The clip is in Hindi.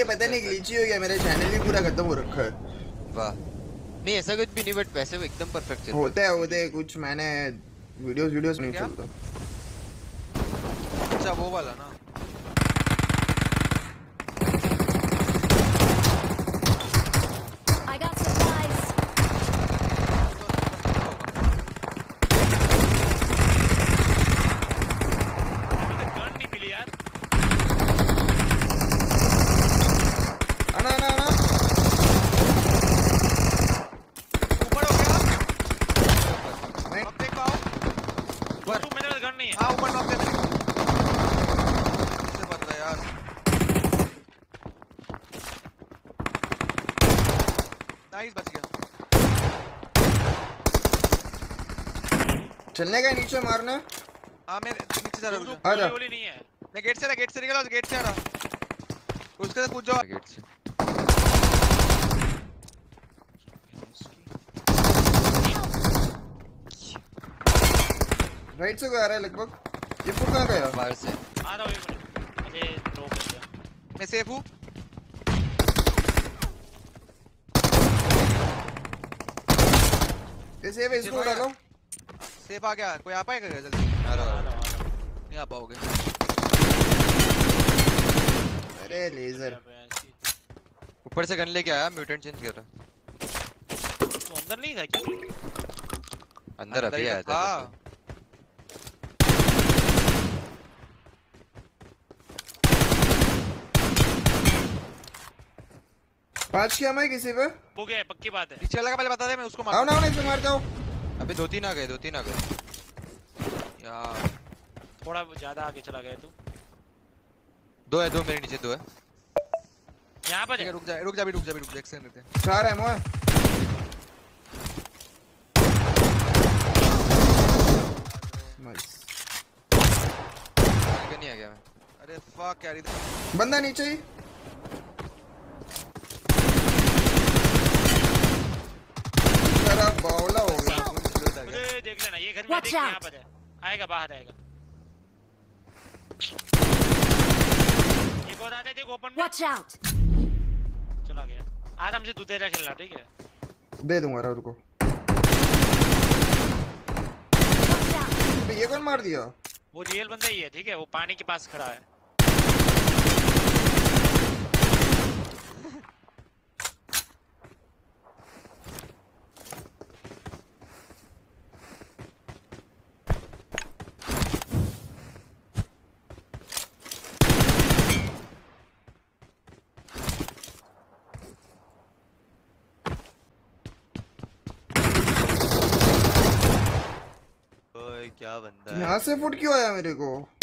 पता नहीं ग्लिची हो गया, मेरा चैनल भी पूरा खत्म हो रखा है। वाह, नहीं ऐसा कुछ भी नहीं, बट वैसे वो एकदम परफेक्ट चल होते हैं कुछ, मैंने वीडियोस नहीं चलता। अच्छा वो वाला ना। I got supplies. गन नहीं मिली यार। आना आना आना ऊपर हो गया। नहीं अब देख पाओ ऊपर तू, मेरे पास गन नहीं है। हाँ ऊपर नॉक है मेरे को। कैसे बन रहा है यार। नाइस बच गया। चलने का नीचे मारना। हाँ मैं नीचे जा रहा हूँ। आ जा। गोली नहीं है। मैं गेट से निकला, गेट से आ रहा। उसके साथ पूछ जाओ। गेट से। राइट से कोई आ रहा है लगभग। ये फुट कहाँ गया? बाहर से आ रहा हूँ एक मिनट। मुझे ड्रॉप कर दिया। मैं सेफ हूँ। ये सेव है, इसको उड़ा लो। सेफ आ गया। कोई आ पाएगा क्या जल्दी? आ रहा है। नहीं आ पाओगे। अरे लेजर ऊपर से गन लेके आया, म्यूटेंट चेंज कर रहा। तू अंदर नहीं था क्या? अंदर अभी आया था। हाँ पांच किया मैं किसी पे। हो गया है, पक्की बात है। पीछे वाला का पहले बता दे, मैं उसको आओ मार। ना इसे मार जाओ। अबे दो तीन आ गए यार थोड़ा ज्यादा आगे चला गया तू। दो है, दो मेरे नीचे दो है। यहाँ पर ठीक है, है। रुक जा एक सेकंड लेते हैं। चार है मोए। नाइस। आगे नहीं आ गया मैं। अरे फक यार इधर बंदा नीचे ही। तेरा बावला हो गया। मुझे देख लेना, ये घर में Watch देख, out. यहाँ पर है। आएगा, बाहर आएगा। एक और आता है, देख ओपन में। Watch out. चला गया। आराम से तू तेरा खेलना, ठीक है? दे दूंगा राउर को। Watch out. अबे ये कौन मार दिया? वो रियल बंदा ही है, ठीक है? वो पानी के पास खड़ा है। ओए क्या बंदा है। यहाँ से फुट क्यों आया मेरे को?